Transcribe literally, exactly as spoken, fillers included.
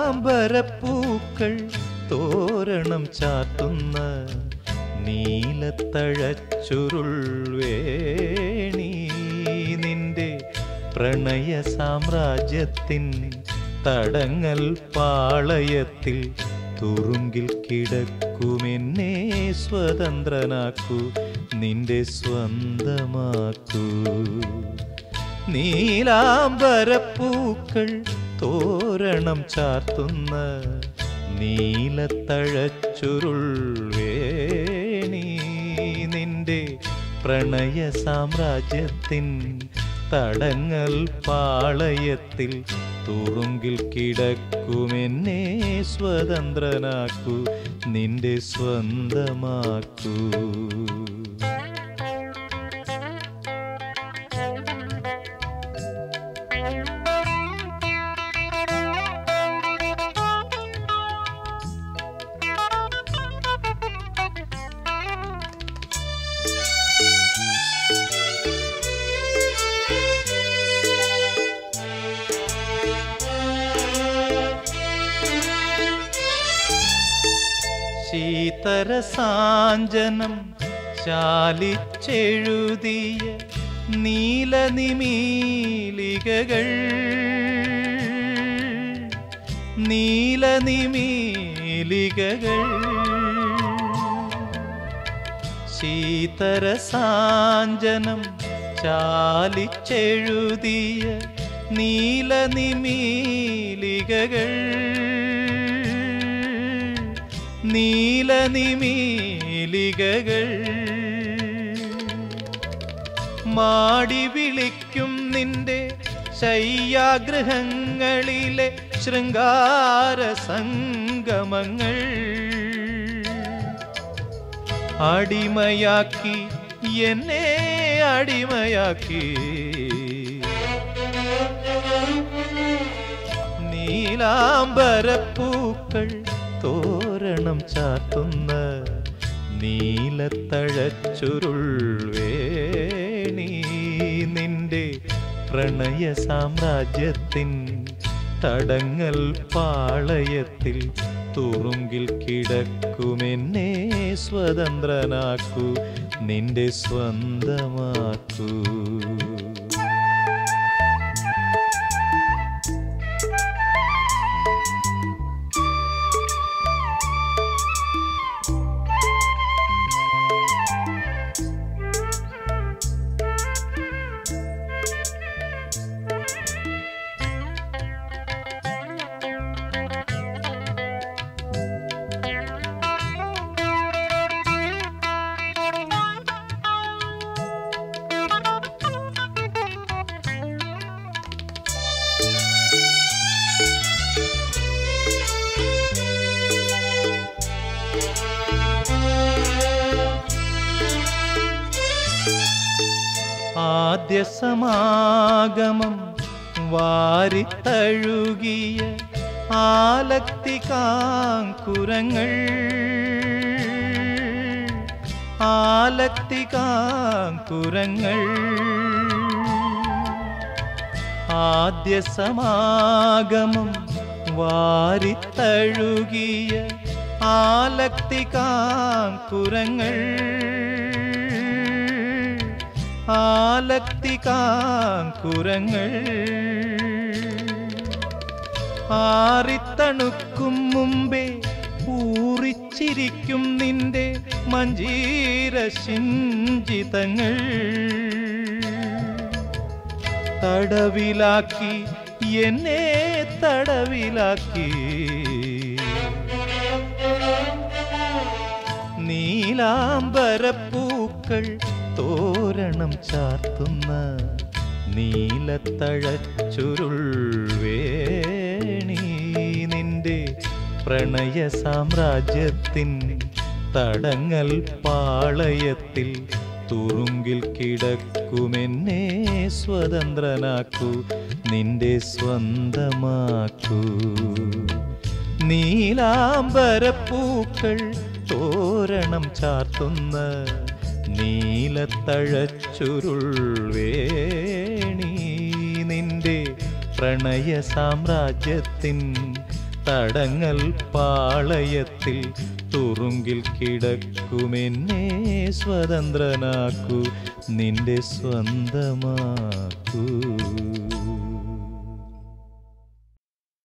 നീലാംബരപ്പൂക്കൾ തോരണം ചാത്തുന്ന നീലത്തഴച്ചുരുൾ വേണി നിന്റെ പ്രണയ സാമ്രാജ്യത്തിൻ തടങ്ങൽ പാളയത്തിൽ തുറുങ്കിൽ കിടക്കുമെന്നെ സ്വതന്ത്രനാക്കൂ നിന്റെ സ്വന്തമാക്കൂ. നീലാംബരപ്പൂക്കൾ തോരണം ചാർത്തുന്ന നീലത്തഴച്ചുരുൾ വേണി നിന്റെ പ്രണയ സാമ്രാജ്യത്തിൻ തടങ്ങൽ പാളയത്തിൽ തുറുങ്കിൽ കിടക്കുമെന്നെ സ്വതന്ത്രനാക്കൂ നിന്റെ സ്വന്തമാക്കൂ. ശീതരസാഞ്ജനം ചാലിച്ചെഴുതിയ നീലനിമീലികകൾ നീലനിമീലികകൾ ശീതരസാഞ്ജനം ചാലിച്ചെഴുതിയ നീലനിമീലികകൾ നീലനിമീലികകൾ മാടി വിളിക്കും നിന്റെ ശയ്യാഗൃഹങ്ങളിലെ ശൃംഗാര സംഗമങ്ങൾ അടിമയാക്കി എന്നെ അടിമയാക്കി നീലാംബരപ്പൂക്കൾ തോരണം ചാത്തുന്ന നീലത്തഴച്ചുരുൾ വേണി നിന്റെ പ്രണയ സാമ്രാജ്യത്തിൻ തടങ്ങൽ പാളയത്തിൽ തുറുങ്കിൽ കിടക്കുമെന്നെ സ്വതന്ത്രനാക്കൂ നിന്റെ സ്വന്തമാക്കൂ. ആദ്യ സമാഗമം വാരിത്തഴുകിയ ആലക്തികാങ്കുരങ്ങൾ ആലക്തികാങ്കുരങ്ങൾ ആദ്യ സമാഗമം വാരിത്തഴുകിയ ആലക്തികാങ്കുരങ്ങൾ ആലക്തികാങ്കുരങ്ങൾ ആറിത്തണുക്കും മുമ്പേ ഊറിച്ചിരിക്കും നിന്റെ മഞ്ജീര ശിഞ്ചിതങ്ങൾ തടവിലാക്കി എന്നെ തടവിലാക്കി നീലാംബരപ്പൂക്കൾ തോരണം ചാർത്തുന്ന നീലത്തഴച്ചുരുൾ വേണി നിന്റെ പ്രണയ സാമ്രാജ്യത്തിൻ തടങ്ങൽ പാളയത്തിൽ തുറുങ്കിൽ കിടക്കുമെന്നെ സ്വതന്ത്രനാക്കൂ നിന്റെ സ്വന്തമാക്കൂ. നീലാംബരപ്പൂക്കൾ തോരണം ചാർത്തുന്ന നീലത്തഴച്ചുരുൾ വേണി നിന്റെ പ്രണയ സാമ്രാജ്യത്തിൻ തടങ്ങൽ പാളയത്തിൽ തുറുങ്കിൽ കിടക്കുമെന്നെ സ്വതന്ത്രനാക്കൂ, നിന്റെ സ്വന്തമാക്കൂ.